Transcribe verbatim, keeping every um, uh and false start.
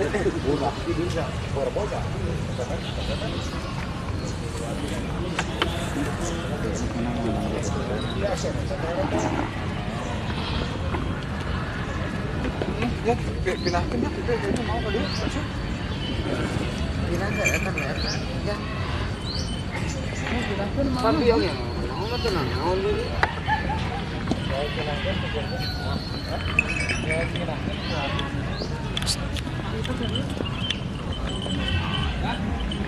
Ya, pindah pindah itu mau kali ya. Pindah enggak akan ya. Ya. Pindah kan mau. Tapi yang mau mah tenang, mau dulu. Ya, pindah kan. Ya, pindah kan.